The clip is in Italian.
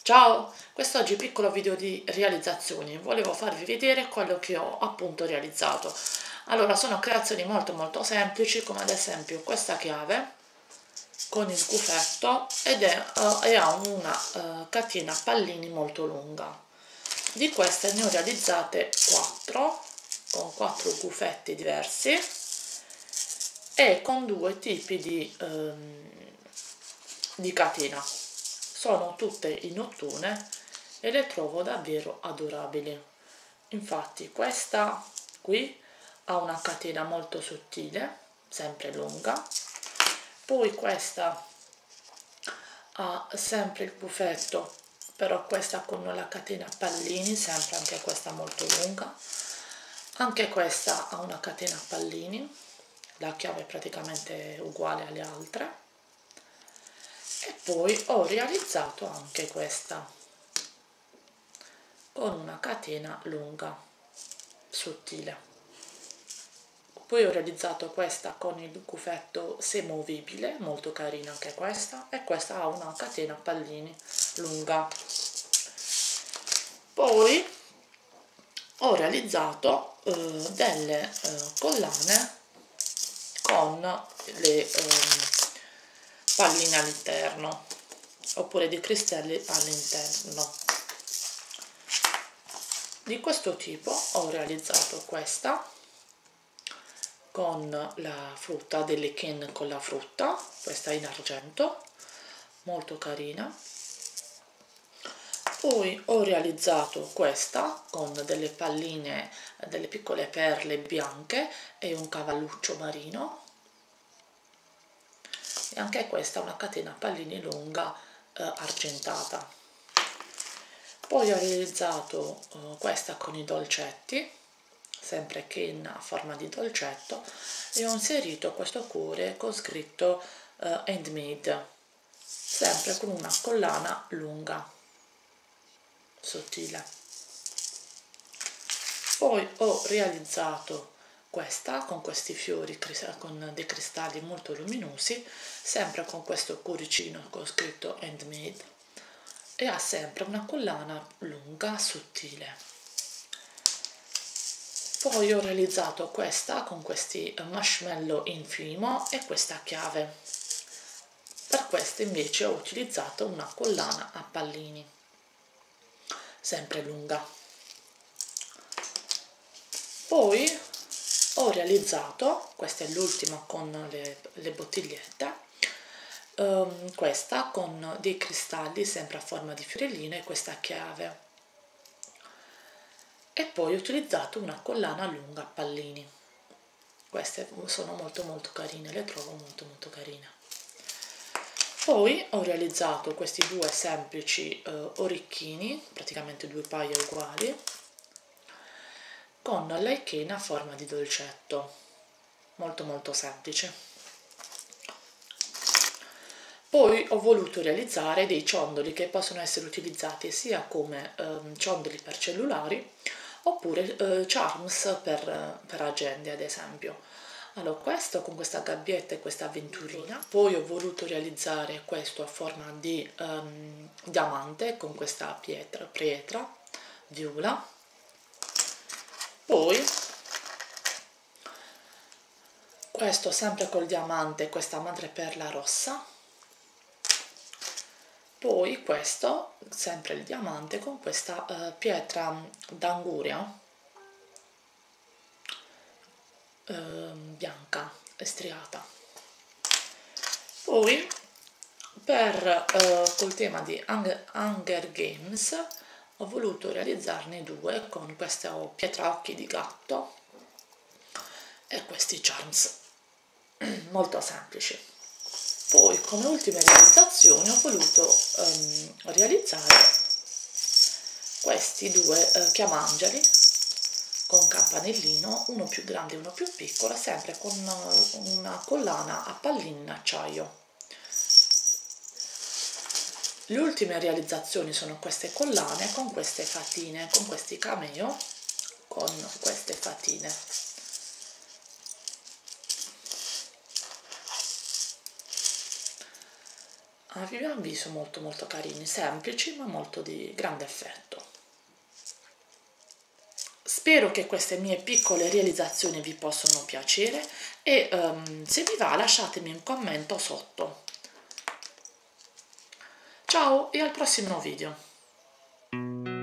Ciao, quest'oggi piccolo video di realizzazioni, volevo farvi vedere quello che ho appunto realizzato. Allora, sono creazioni molto semplici, come ad esempio questa chiave con il gufetto e ha una catena a pallini molto lunga. Di queste ne ho realizzate 4 con 4 gufetti diversi e con 2 tipi di catena. Sono tutte in ottone e le trovo davvero adorabili. Infatti questa qui ha una catena molto sottile, sempre lunga, poi questa ha sempre il gufetto, però questa con la catena a pallini, sempre anche questa molto lunga. Anche questa ha una catena a pallini, la chiave è praticamente uguale alle altre. E poi ho realizzato anche questa con una catena lunga sottile. Poi ho realizzato questa con il gufetto semovibile, molto carina anche questa, e questa ha una catena a pallini lunga. Poi ho realizzato delle collane con le palline all'interno, oppure dei cristalli all'interno. Di questo tipo ho realizzato questa con la frutta, delle canne con la frutta, questa in argento, molto carina. Poi ho realizzato questa con delle palline, delle piccole perle bianche e un cavalluccio marino. E anche questa è una catena a pallini lunga argentata. Poi ho realizzato questa con i dolcetti, sempre canne a forma di dolcetto, e ho inserito questo cuore con scritto handmade, sempre con una collana lunga sottile. Poi ho realizzato questa con questi fiori con dei cristalli molto luminosi, sempre con questo cuoricino con scritto handmade, e ha sempre una collana lunga sottile. Poi ho realizzato questa con questi marshmallow in fimo e questa chiave. Per queste invece ho utilizzato una collana a pallini, sempre lunga. Poi ho realizzato, questa è l'ultima con le bottigliette, questa con dei cristalli sempre a forma di fiorellino e questa chiave. E poi ho utilizzato una collana lunga a pallini. Queste sono molto carine, le trovo molto carine. Poi ho realizzato questi due semplici orecchini, praticamente due paia uguali, con l'aichena a forma di dolcetto, molto semplice. Poi ho voluto realizzare dei ciondoli che possono essere utilizzati sia come ciondoli per cellulari oppure charms per agende, ad esempio. Allora, questo con questa gabbietta e questa avventurina. Poi ho voluto realizzare questo a forma di diamante con questa pietra viola. Poi questo sempre col diamante e questa madreperla rossa. Poi questo sempre il diamante con questa pietra d'anguria bianca e striata. Poi col tema di Hunger Games ho voluto realizzarne due con queste pietra occhi di gatto e questi charms molto semplici. Poi come ultime realizzazioni ho voluto realizzare questi due chiamangeli con campanellino, uno più grande e uno più piccolo, sempre con una collana a pallini in acciaio. Le ultime realizzazioni sono queste collane con queste fatine, con questi cameo, con queste fatine. a mio avviso molto carini, semplici ma molto di grande effetto. Spero che queste mie piccole realizzazioni vi possano piacere e se vi va lasciatemi un commento sotto. Ciao e al prossimo video!